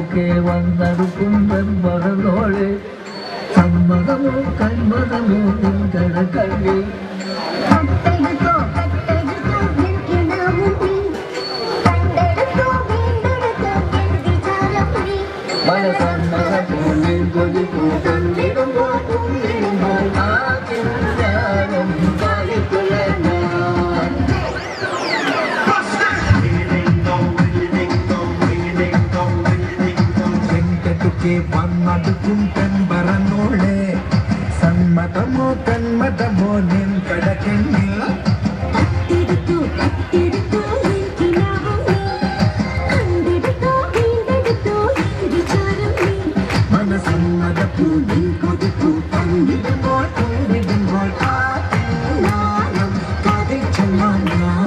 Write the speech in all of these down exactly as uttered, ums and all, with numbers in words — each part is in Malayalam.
ഒക്കെ വന്നടുക്കും പെൺമറന്നോളെ സമ്മതമോ കന്മതമോ നിൻകടക്കണ്ണി മനസമ്മതപൂവിൽ കൊതിപ്പൂ കണ്ടിടുമ്പോൾ കുന്നിടുമ്പോൾ ആദ്യം ഞാനും പാലിക്കുള്ള ഞാൻ ചെങ്കട്ടിക്ക് വന്നടുക്കും പെൺപറന്നോളെ സമ്മതമോ കന്മതമോ നിൻ കടക്കെണ്ണിൽ മനസമ്മതപൂവിൽ കൊതിപ്പൂ കണ്ടിടുമ്പോൾ കുന്നിടുമ്പോൾ ആദ്യം ഞാനും പാലിക്കുള്ള ഞാൻ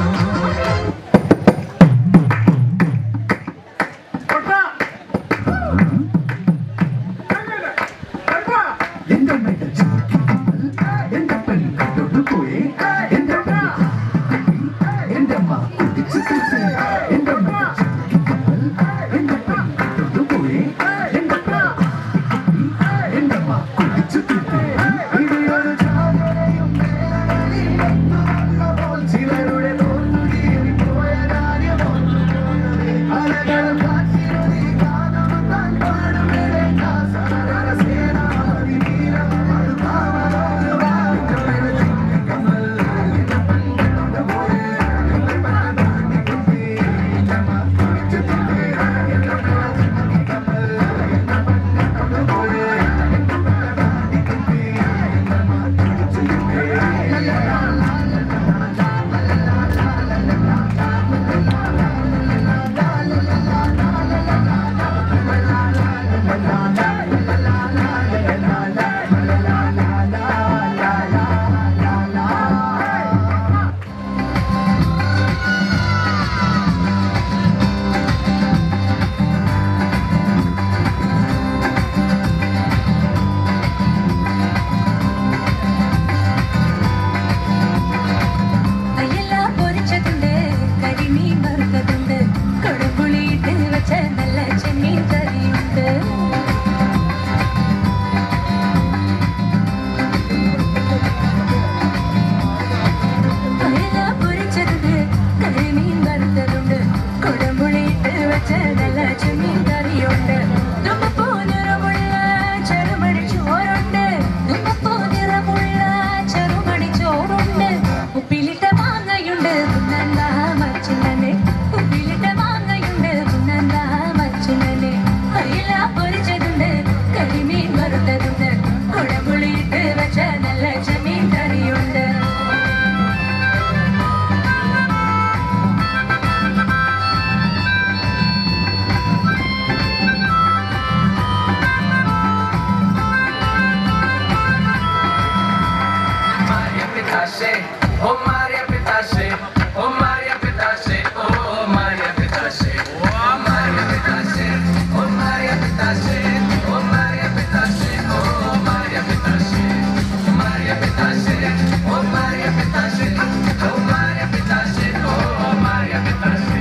Oh Maria Pitache, oh Maria Pitache, oh Maria Pitache, oh Maria Pitache, oh Maria Pitache, oh Maria Pitache, oh Maria Pitache, Maria Pitache, oh Maria Pitache, oh Maria Pitache, oh Maria Pitache.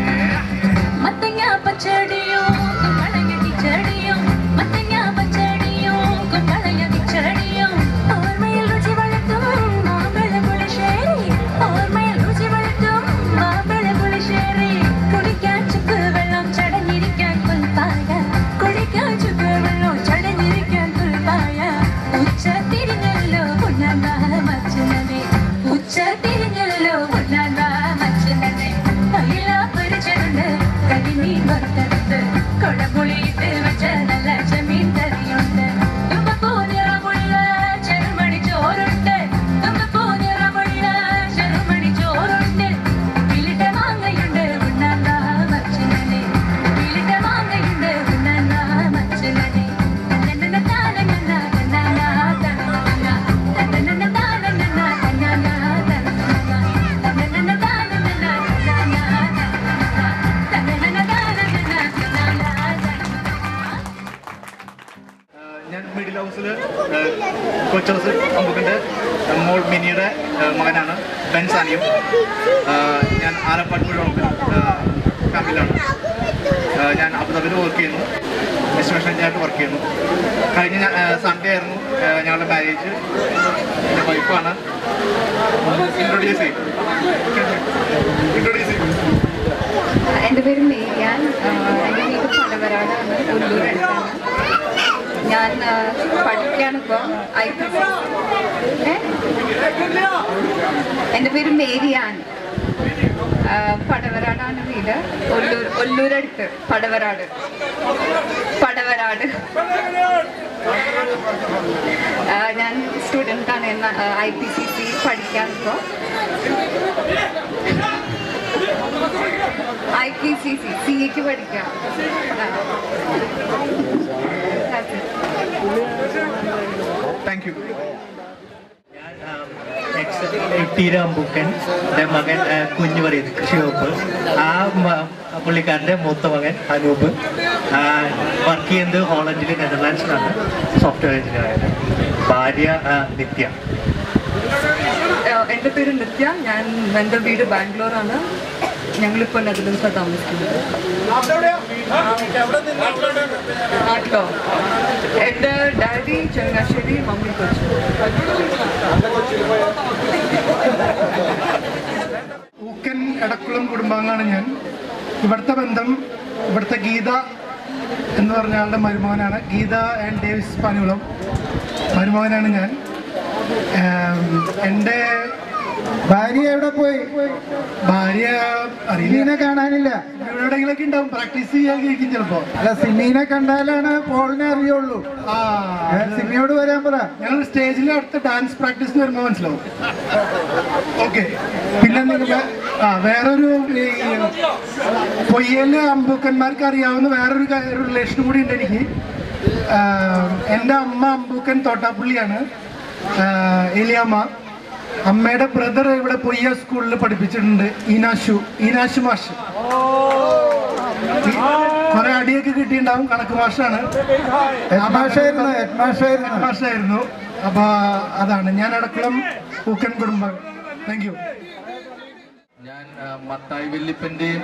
Matanya pachadiyo, kumbalaya kichadiyo, matanya pachadiyo, kumbalaya kichadiyo, aur mail ruchi valattum, maambala pulisheri, aur mail ruchi valattum, maambala pulisheri, kudikkan chukku vellam chadanirikkan kulpaya, kudikkan chukku vellam chadanirikkan kulpaya, ucha tirinjallo unnanda machinane, ucha tirinjallo unnanda machinane, ayila parichadunde കരിമീൻ വറുത്തടുത്ത് കൊടപുളിയിട്ട് വെച്ച നല്ല ചെമ്മീൻ കറിയുണ്ട് തുമ്പപ്പൂ നിറമുള്ള ചെറുമണി ചോറുണ്ട് തുമ്പപ്പൂ നിറമുള്ള ചെറുമണി ചോറുണ്ട് ഉപ്പിലിട്ട മാങ്ങയുണ്ട് ഉണ്ണാണ്ട മച്ചനനെ ഉപ്പിലിട്ട മാങ്ങയുണ്ട് ഉണ്ണാണ്ട മച്ചനനെ തന്നന്ന താനന്ന തന്നാന തന്നന്ന തന്നന്ന താനന്ന തന്നാന തന്നന്ന താനന്ന തന്നാന ഞാൻ മിഡിൽ ഹൗസിൽ കൊച്ചൗസ് അമ്പുക്കിൻ്റെ മോൾ മിനിയുടെ മകനാണ് ബെൻസാനിയും. ഞാൻ ആലപ്പാട് മുഴുവൻ ഫാമിലിയിലാണ്. ഞാൻ അബുദാബിയിൽ വർക്ക് ചെയ്യുന്നു. എസ്റ്റിമേഷൻ എഞ്ചിനീയറായിട്ട് വർക്ക് ചെയ്യുന്നു. കഴിഞ്ഞ സൺഡേ ആയിരുന്നു ഞങ്ങളുടെ മാരേജ്. എൻ്റെ വൈഫാണ്. ഇൻട്രൊഡ്യൂസ് ചെയ്യും ഇൻട്രൊഡ്യൂസ് ചെയ്യും എൻ്റെ പേര് മേരിയാൻ. എൻ്റെ വീട് പടവരാടാണ്, ഒല്ലൂരടുത്താണ്. ഞാൻ പഠിക്കുകയാണിപ്പോൾ ഐ പി സി. എൻ്റെ പേര് മേരിയാൻ. പടവരാടാണ് വീട്, ഒല്ലൂർ ഒല്ലൂരടുത്ത് പടവരാട് പടവരാട് ഞാൻ സ്റ്റുഡൻ്റാണ്. ഐ പി സി സി പഠിക്കാനിപ്പോൾ. I P C C C എക്ക് പഠിക്കാം. Thank you. ടീര അമ്പൂക്കൻ്റെ മകൻ കുഞ്ഞു പറയുന്നത് കൃഷി വകുപ്പ്. ആ പുള്ളിക്കാരൻ്റെ മൂത്ത മകൻ അനൂപ് വർക്ക് ചെയ്യുന്നത് ഹോളണ്ടിൽ നെതർലാൻഡ്സിലാണ്, സോഫ്റ്റ്വെയർ എഞ്ചിനീയറായിട്ട്. ഭാര്യ നിത്യ. എൻ്റെ പേര് നിത്യ. ഞാൻ എൻ്റെ വീട് ബാംഗ്ലൂരാണ്. ഞങ്ങളിപ്പോൾ നെതർലാൻഡ്സിലാണ് താമസിക്കുന്നത്. നാട്ടിലോ? എൻ്റെ ഡാഡി ചങ്ങനാശ്ശേരി, മമ്മി കൊച്ചി. ഊക്കൻ എടക്കുളം കുടുംബാംഗമാണ് ഞാൻ. ഇവിടുത്തെ ബന്ധം, ഇവിടുത്തെ ഗീത എന്ന് പറഞ്ഞ ആളുടെ മരുമകനാണ്. ഗീത ആൻഡ് ഡേവിസ് പാനികുളം മരുമകനാണ് ഞാൻ. എൻ്റെ ഭാര്യ എവിടെ പോയി? ഭാര്യ സിമീനെ കാണാനില്ല. എവിടെയെങ്കിലൊക്കെ ഉണ്ടാവും, പ്രാക്ടീസ് ചെയ്യാൻ കഴിക്കും ചിലപ്പോ. അല്ല, സിമീനെ കണ്ടാലാണ് പോളിനെ അറിയുള്ളൂ. ആ സിമിയോട് വരാൻ പറ. ഞങ്ങൾ സ്റ്റേജിൽ അടുത്ത ഡാൻസ് പ്രാക്ടീസിന് വരുമ്പോൾ മനസ്സിലാവും. ഓക്കെ. പിന്നെ നിങ്ങൾ ആ വേറൊരു പൊയ്യല് അമ്പൂക്കന്മാർക്ക് അറിയാവുന്ന വേറൊരു റിലേഷൻ കൂടി ഉണ്ട് എനിക്ക്. എൻ്റെ അമ്മ അമ്പൂക്കൻ തോട്ടാപ്പള്ളിയാണ്, എലിയമ്മ. അമ്മയുടെ ബ്രദർ ഇവിടെ പൊയ്യ സ്കൂളിൽ പഠിപ്പിച്ചിട്ടുണ്ട്, ഈനാശു ഈനാശു മാഷ്. കുറെ അടിയൊക്കെ കിട്ടിയിട്ടുണ്ടാവും. കണക്ക് മാഷാണ്, മാഷായിരുന്നു. അപ്പൊ അതാണ് ഞാൻ എടക്കുളം ഊക്കൻ കുടുംബം. Thank you. ഞാൻ മത്തായി വല്യപ്പൻ്റെയും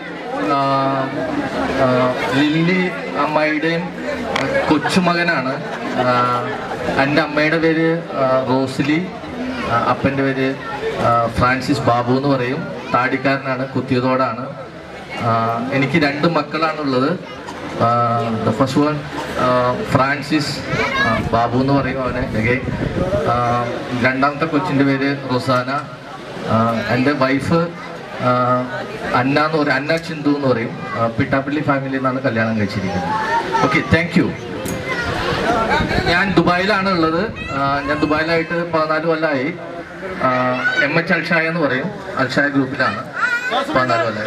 ലില്ലി അമ്മായിയുടെയും കൊച്ചുമകനാണ്. എൻ്റെ അമ്മയുടെ പേര് റോസ്ലി, അപ്പൻ്റെ പേര് ഫ്രാൻസിസ് ബാബു എന്ന് പറയും. താടിക്കാരനാണ്, കുത്തിയതോടാണ്. എനിക്ക് രണ്ട് മക്കളാണുള്ളത്. The first one Francis Babu എന്ന് പറയും അവനെ. രണ്ടാമത്തെ കൊച്ചിൻ്റെ പേര് റൊസാന. എൻ്റെ വൈഫ് അന്ന എന്ന് പറയും, അന്ന ചിന്തു എന്ന് പറയും. പിട്ടാപ്പള്ളി ഫാമിലിയിൽ നിന്നാണ് കല്യാണം കഴിച്ചിരിക്കുന്നത്. Okay, thank you. ഞാൻ ദുബായിലാണ് ഉള്ളത്. ഞാൻ ദുബായിലായിട്ട് പതിനാല് കൊല്ലമായി. എം എച്ച് അൽഷായ എന്ന് പറയും, അൽഷായ ഗ്രൂപ്പിലാണ് പതിനാല് കൊല്ലമായി.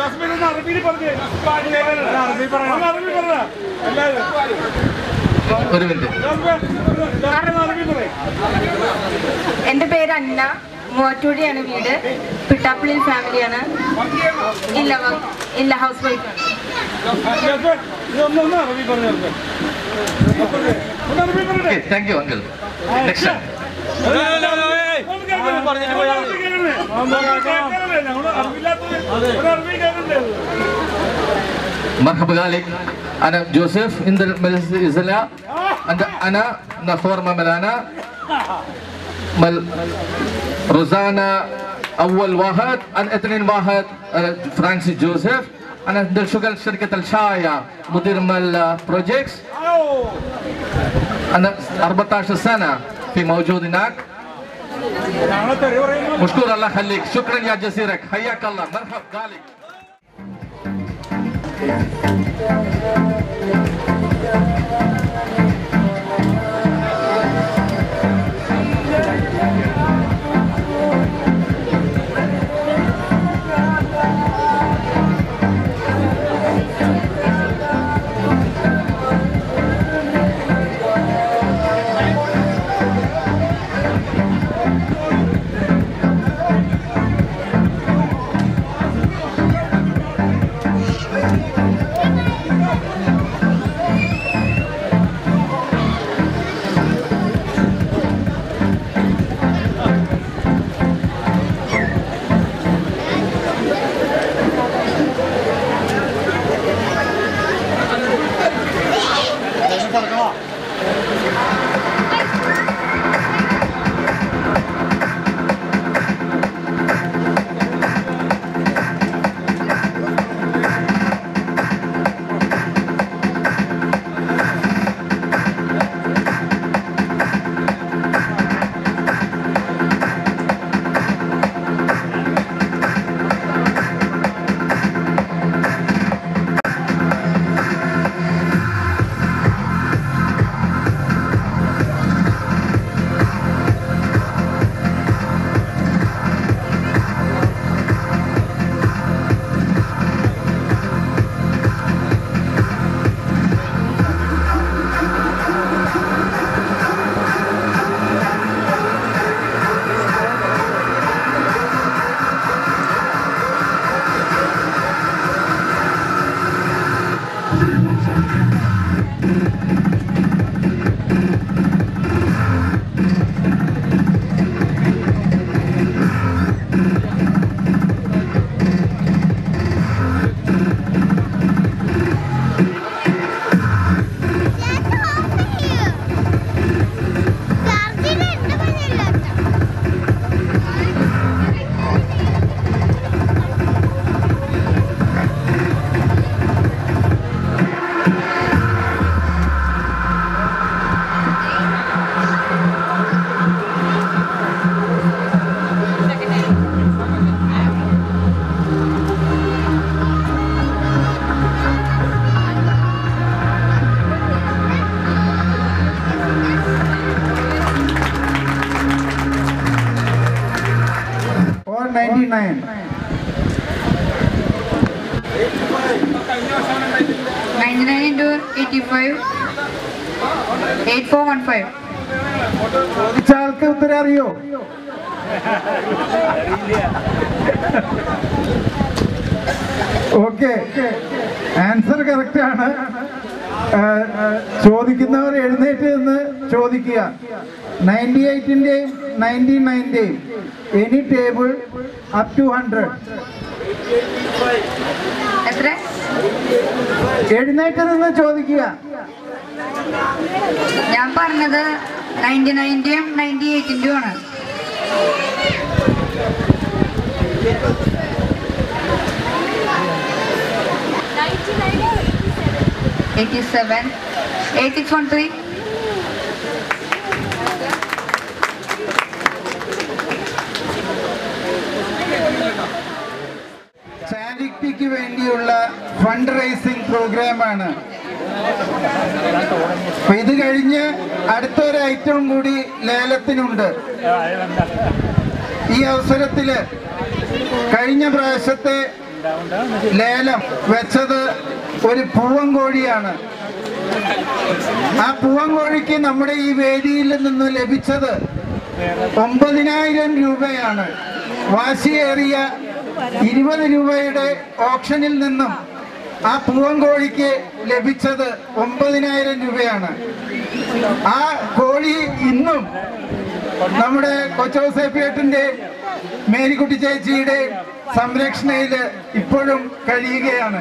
ഒരു മിനിറ്റ്. എൻ്റെ പേര് അന്ന, മൂവാറ്റുപുഴയാണ് വീട്, പിട്ടാപ്പള്ളി ഫാമിലിയാണ്. ഇല്ല ഇല്ല house wife. Thank you uncle. Next مرحبا عليك. انا جوزيف عند المزلا. انا نفورما ملانا مل روزانا اول واحد. انا اثنين واحد فرانسيس جوزيف. انا شغال شركه الشايع، مدير مال بروجيكتس. انا أربعة عشر سنه في موجود هناك. مشكور، الله يخليك. شكرا يا جزيرك، حياك الله. مرحبا قالك. ninety-nine. ninety-nine into eighty-five. eight four one five. ചോദിച്ച ആൾക്ക് ഉത്തരം അറിയോ? ഓക്കെ, ആൻസർ കറക്റ്റ് ആണ്. ചോദിക്കുന്നവർ എഴുന്നേറ്റ് നിന്ന് ചോദിക്കുക. നയൻറ്റി എയ്റ്റിന്റെയും നയൻറ്റി നയൻറ്റെയും any table up to hundred. എത്ര? എഴുന്നേറ്റ് നിന്ന് ചോദിക്കുക. ഞാൻ പറഞ്ഞത് നയൻറ്റി നയൻറ്റെയും നയൻറ്റി എയ്റ്റിന്റെയും ആണ്. eighty-seven. eight six one three. ചാരിറ്റിക്ക് വേണ്ടിയുള്ള ഫണ്ട് റൈസിംഗ് പ്രോഗ്രാമാണ്. അപ്പൊ ഇത് കഴിഞ്ഞ് അടുത്തൊരു ഐറ്റം കൂടി ലേലത്തിനുണ്ട്. ഈ അവസരത്തില് കഴിഞ്ഞ പ്രാവശ്യത്തെ ലേലം വെച്ചത് ഒരു പൂവൻകോഴിയാണ്. ആ പൂവൻകോഴിക്ക് നമ്മുടെ ഈ വേദിയിൽ നിന്ന് ലഭിച്ചത് ഒമ്പതിനായിരം രൂപയാണ്. വാശിയേറിയ ഇരുപത് രൂപയുടെ ഓപ്ഷനിൽ നിന്നും ആ പൂവൻകോഴിക്ക് ലഭിച്ചത് ഒമ്പതിനായിരം രൂപയാണ്. ആ കോഴി ഇന്നും നമ്മുടെ കൊച്ചൗസേപ്പിയേട്ടന്റെ മേരിക്കുട്ടി ചേച്ചിയുടെ സംരക്ഷണയില് ഇപ്പോഴും കഴിയുകയാണ്.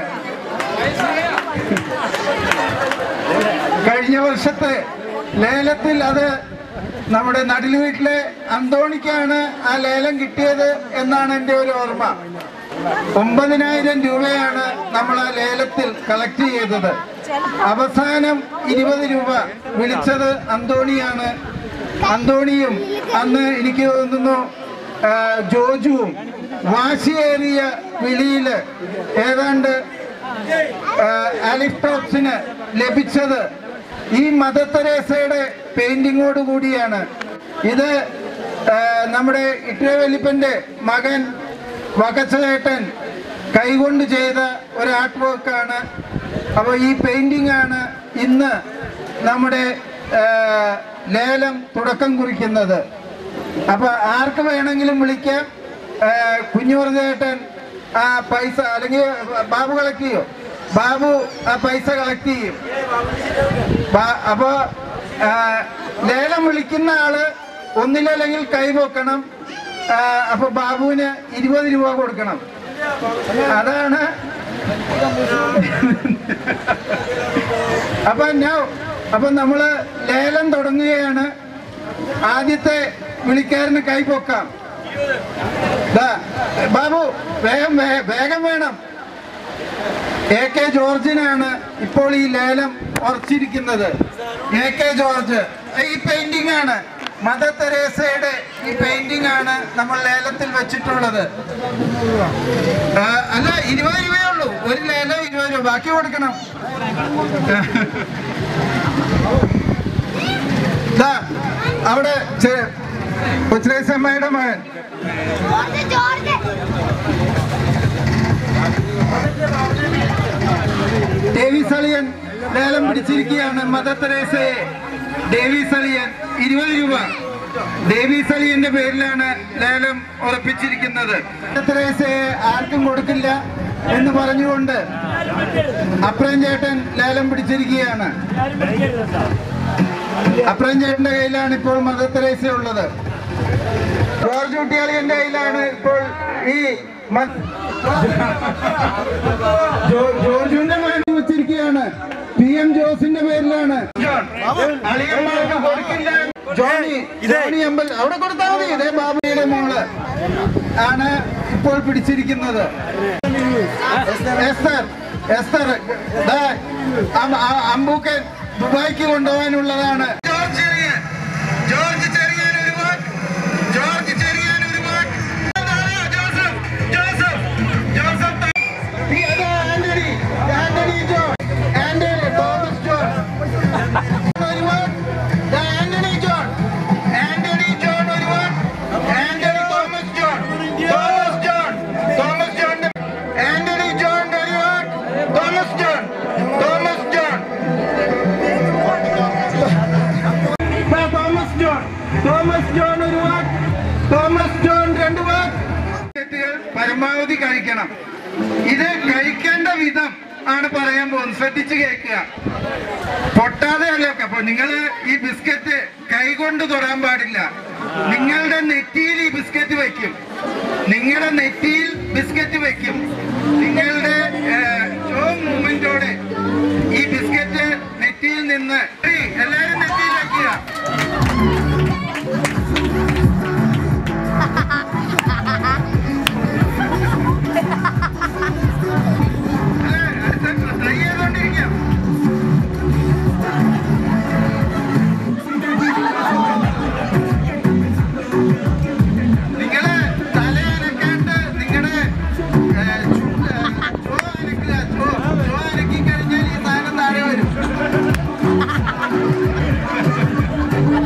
കഴിഞ്ഞ വർഷത്തെ ലേലത്തിൽ അത് നമ്മുടെ നടിൽ വീട്ടിലെ അന്തോണിക്കാണ് ആ ലേലം കിട്ടിയത് എന്നാണ് എൻ്റെ ഒരു ഓർമ്മ. ഒമ്പതിനായിരം രൂപയാണ് നമ്മൾ ആ ലേലത്തിൽ കളക്ട് ചെയ്തത്. അവസാനം ഇരുപത് രൂപ വിളിച്ചത് അന്തോണിയാണ്. അന്തോണിയും അന്ന് എനിക്ക് തോന്നുന്നു ജോജുവും വാശിയേറിയ വിളിയില് ഏതാണ്ട് അലിഫ്ടോപ്സിന് ലഭിച്ചത് ഈ മദർ തെരേസയുടെ പെയിന്റിങ്ങോട് കൂടിയാണ്. ഇത് നമ്മുടെ ഇട്ടവലിപ്പന്റെ മകൻ വകച്ചേട്ടൻ കൈകൊണ്ട് ചെയ്ത ഒരു ആർട്ട് വർക്കാണ്. അപ്പോൾ ഈ പെയിന്റിംഗ് ആണ് ഇന്ന് നമ്മുടെ ലേലം തുടക്കം കുറിക്കുന്നത്. അപ്പൊ ആർക്ക് വേണമെങ്കിലും വിളിക്കാം. കുഞ്ഞുവർദ്ധേട്ടൻ ആ പൈസ, അല്ലെങ്കിൽ ബാബു കളക്ട് ചെയ്യോ? ബാബു ആ പൈസ കളക്ട് ചെയ്യും. അപ്പൊ ലേലം വിളിക്കുന്ന ആള് ഒന്നില്ലെങ്കിൽ കൈവെക്കണം. അപ്പൊ ബാബുവിന് ഇരുപത് രൂപ കൊടുക്കണം. അതാണ്. അപ്പൊ ഞാൻ അപ്പം നമ്മൾ ലേലം തുടങ്ങുകയാണ്. ആദ്യത്തെ വിളിക്കാരന് കൈപൊക്കാം. ബാബു വേഗം വേഗം വേണം. എ കെ ജോർജിനാണ് ഇപ്പോൾ ഈ ലേലം ഉറച്ചിരിക്കുന്നത്. എ കെ ജോർജ്, ഈ പെയിന്റിംഗ് ആണ് മദർ തെരേസയുടെ ഈ പെയിന്റിംഗ് ആണ് നമ്മൾ ലേലത്തിൽ വെച്ചിട്ടുള്ളത്. അല്ല, ഇരുപത് രൂപയേ ഉള്ളൂ. ഒരു ലേലം ഇരുപത് രൂപ, ബാക്കി കൊടുക്കണം. അവിടെ കൊച്ചിലേസമ്മയുടെ മകൻ ഡേവിസ് അളിയൻ ലേലം പിടിച്ചിരിക്കുകയാണ്. മദർ തെരേസയെ ഡേവിസ് അളിയൻ ഇരുപത് രൂപ. ഡേവിസ് അളിയന്റെ പേരിലാണ് ലേലം ഉറപ്പിച്ചിരിക്കുന്നത്. മദർ തെരേസയെ ആർക്കും കൊടുക്കില്ല എന്ന് പറഞ്ഞുകൊണ്ട് അപ്രേം ചേട്ടൻ ലേലം പിടിച്ചിരിക്കുകയാണ്. അപ്രേം ചേട്ടന്റെ കയ്യിലാണ് ഇപ്പോൾ മദർ തെരേസ ഉള്ളത്. ജോർജ് കുട്ടിയാളിയന്റെ കയ്യിലാണ് ഇപ്പോൾ ഈ ജോർജുവിന്റെ മകൻ വെച്ചിരിക്കുകയാണ്. പി എം ജോസിന്റെ പേരിലാണ്. അളിയന്മാർക്ക് കൊടുക്കില്ല. ജോണി ജോണി അമ്പൽ അവിടെ കൊടുത്താൽ മതി. ഇതേ ബാബുയുടെ മോള് ആണ് ഇപ്പോൾ പിടിച്ചിരിക്കുന്നത്. എസ്തർ എസ്തർ അമ്പൂക്കൻ ദുബായിക്ക് കൊണ്ടുപോകാനുള്ളതാണ്. ജോർജ് ചെറിയാൻ ജോർജ് ചെറിയാൻ ഒരു വാക്ക് ജോർജ് ചെറിയാൻ ഒരു വാക്ക് Joseph Joseph Joseph Antony Antony John Antony Thomas John ഒരു വാക്ക് ആന്റണി ജോൺ ആന്റണി ജോൺ ഒരു വാക്ക് Antony Thomas John Thomas John Thomas John Antony John ഒരു വാക്ക് Thomas John Thomas John Thomas John Thomas John ഒരു വാക്ക് തോമസ് ജോൺ രണ്ട് വാക്ക്. പരമാവധി കഴിക്കണം. ഇത് കഴിക്കേണ്ട വിധം ആണ് പറയാൻ പോകുന്നത്. ശ്രദ്ധിച്ച് കേൾക്കുക. പൊട്ടാതെ അല്ല. അപ്പൊ നിങ്ങൾ ഈ ബിസ്ക്കറ്റ് കൈകൊണ്ട് തൊടാൻ പാടില്ല. നിങ്ങളുടെ നെറ്റിയിൽ ഈ ബിസ്ക്കറ്റ് വെക്കും. നിങ്ങളുടെ നെറ്റിയിൽ ബിസ്ക്കറ്റ് വെക്കും. നിങ്ങളുടെ മൂവ്മെന്റോടെ ഈ ബിസ്ക്കറ്റ് നെറ്റിയിൽ നിന്ന് എല്ലാരും നെറ്റിയിൽ വെക്കുക. ട്രൈ ചെയ്തോണ്ടിരിക്കാം. നിങ്ങള് തല അനക്കാണ്ട് നിങ്ങളുടെ ചോ അനക്കുക. ചോ ചോ അനക്കി കഴിഞ്ഞാൽ ഈ സാധനം താഴെ വരും.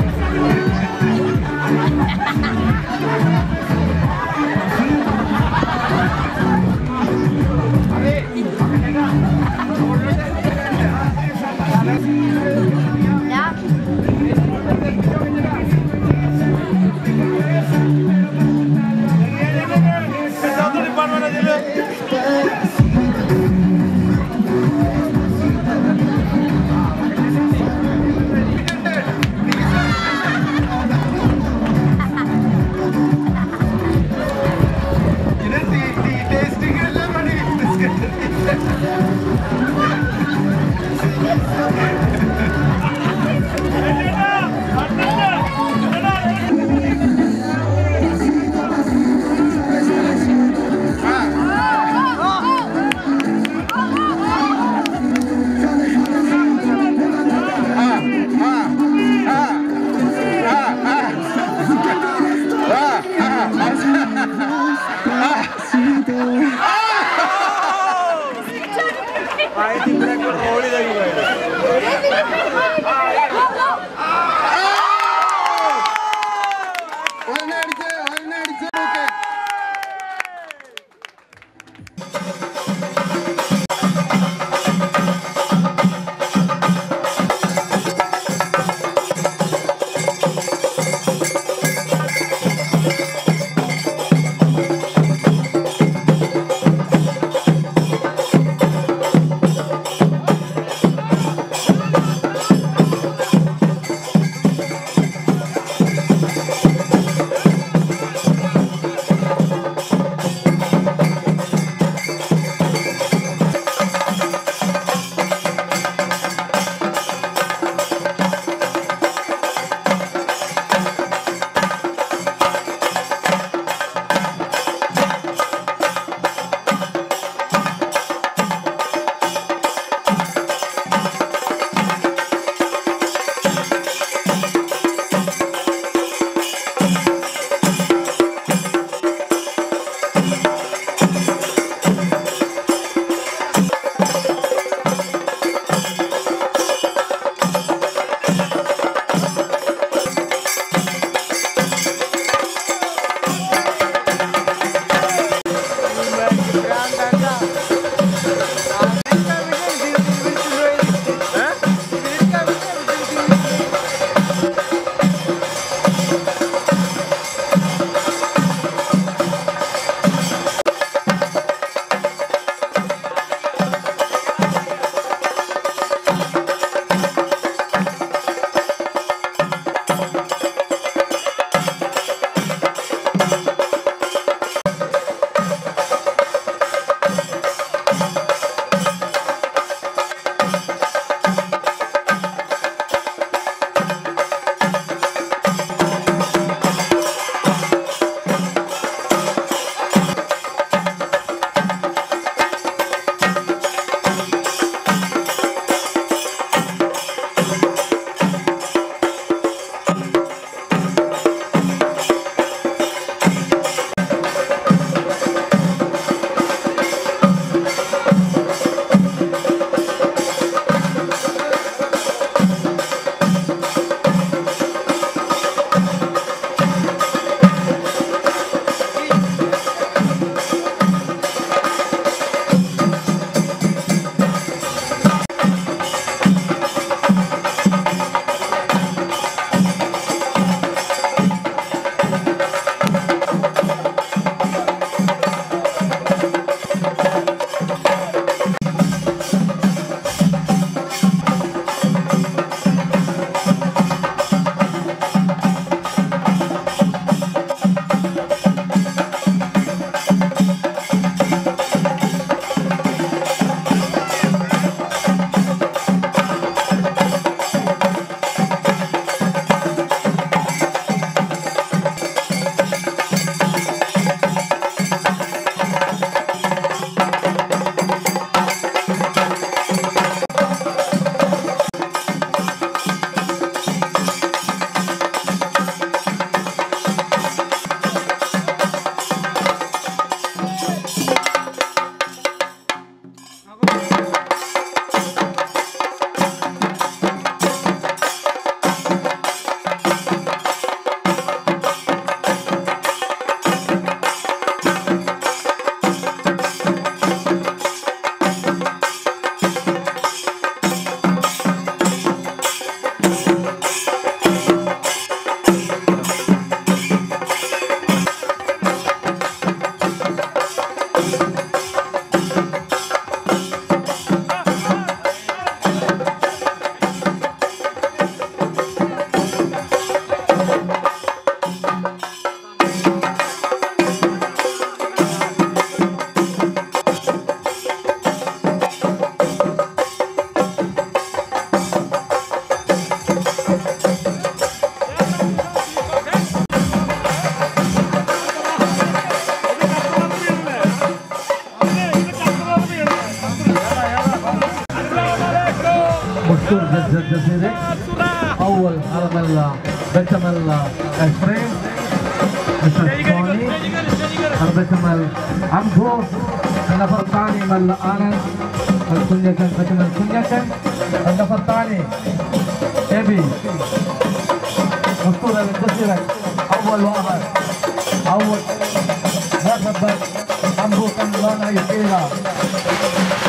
الجزيرة. أول حرم بيتم العشرين الثاني بيتم العمبو. النفر الثاني مال آنس الكنيكن بيتم الكنيكن. النفر الثاني أبي أسطورة الجزيرة. أول واحد أول مرحبا عمبو كان لنا يسيرا.